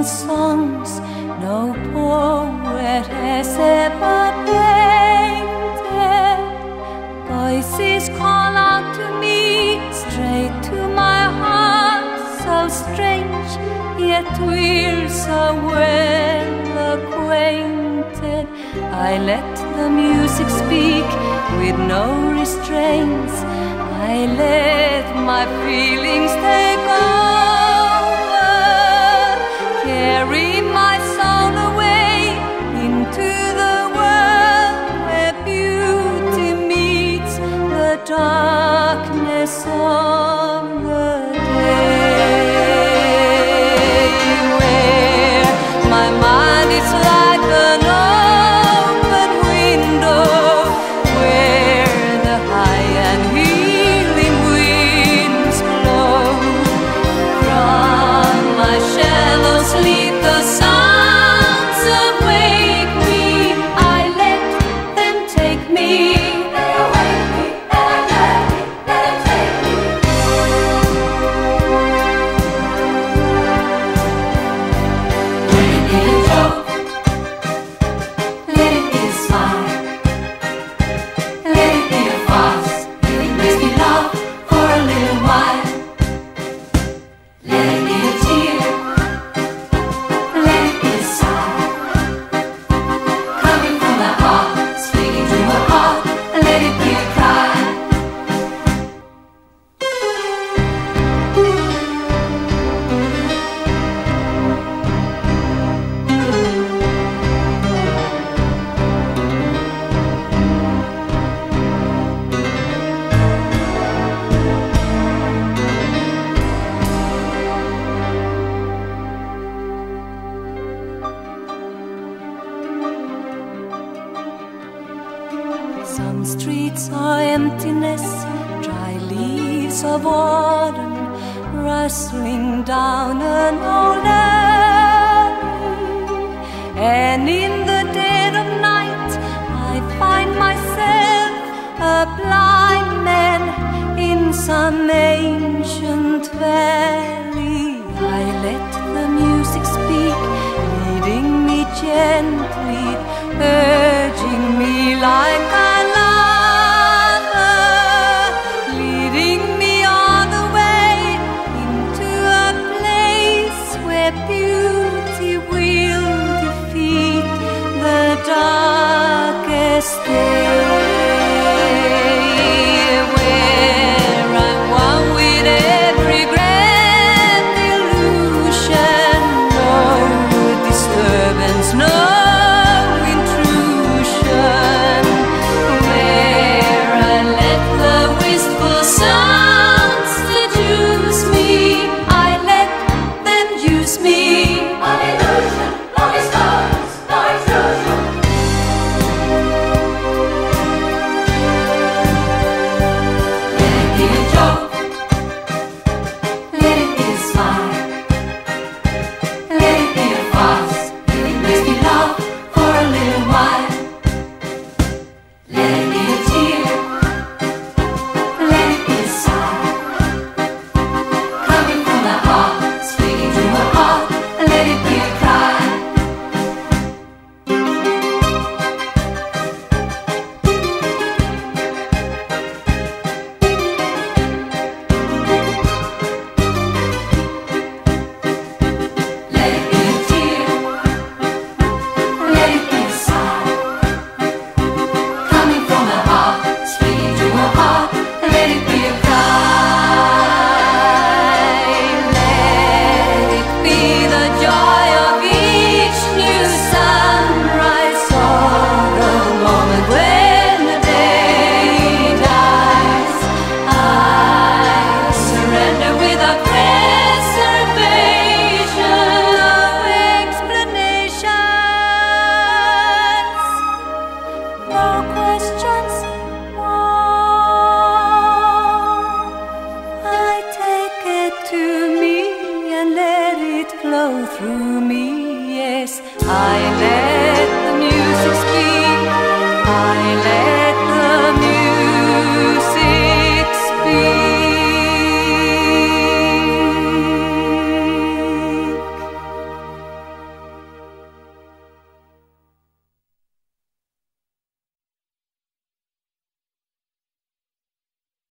songs no poet has ever painted. Voices call out to me, straight to my heart, so strange, yet we're so well acquainted. I let the music speak with no restraints. I let my feelings take over, carry my soul away into the world where beauty meets the darkness of the day, where my mind is like an open window, where the high and healing winds blow. From my shallow sleep the sounds awake me. I let them take me. They awake me, and I let them take me. Let it be a joke, let it be a smile, let it be a farce, if it makes me laugh for a little while. Let it be a tear, let it be a sigh, coming from the heart, speaking to my heart. Let it be a cry. Some streets are emptiness, dry leaves of autumn rustling down an old alley. And in the dead of night I find myself a blind man in some ancient valley. I let the music speak, leading me gently, urging me like a lover, leading me all the way into a place where beauty will defeat the darkest day, where I'm one with every grand illusion, no disturbance, no intrusion, where I let the wistful sounds seduce me. I let them use me. No illusion, no disturbance, no intrusion. Let it be a joke, let it be a smile, let it be a farce, if it makes me laugh for a little while. Let it be a tear, let it be a sigh, coming from the heart, speaking to my heart. Let it be a cry. Let it be a tear, let it be a sigh, coming from the heart, speaking to my heart. Let it be a cry. Let it be the joy of each new sunrise, or the moment when the day dies. I surrender without reservation, no explanations, no questions. I take it to me and let it flow through me. Yes, I let the music speak. I let